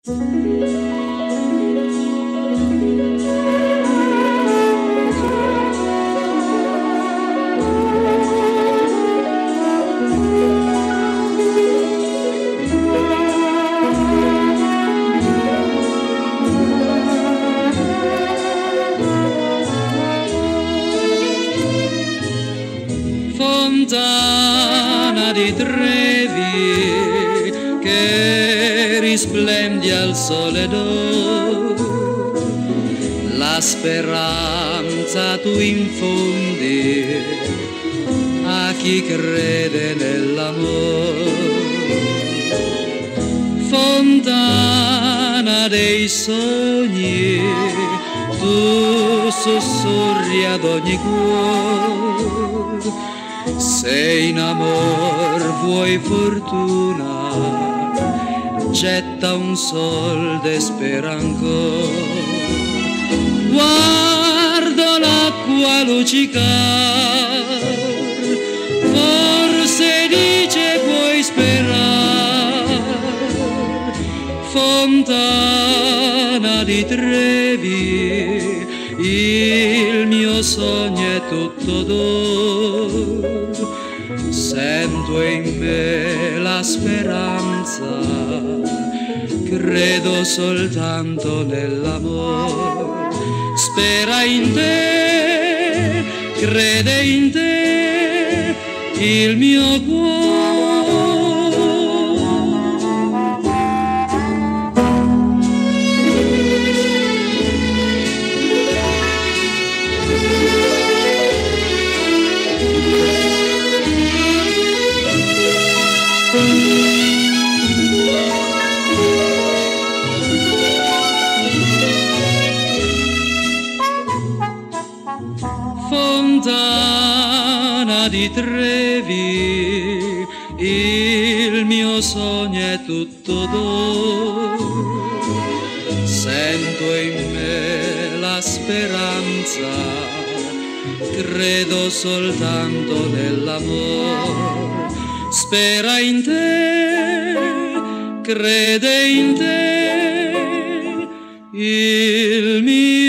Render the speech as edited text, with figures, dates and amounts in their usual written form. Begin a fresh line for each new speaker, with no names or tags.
Fontana di Trevi che risplendi al sole d'oro, la speranza tu infondi a chi crede nell'amore. Fontana dei sogni, tu sussurri ad ogni cuore. Se in amor vuoi fortuna, getta un sol e spera ancora. Guardo l'acqua luccicar, forse dice puoi sperare. Fontana di Trevi, il mio sogno è tutto d'oro. Sento in me la speranza, credo soltanto nell'amore. Spera in te, crede in te, il mio cuore. Fontana di Trevi, il mio sogno è tutto d'oro. Sento in me la speranza, credo soltanto nell'amore. Spera in te, crede in te, il mio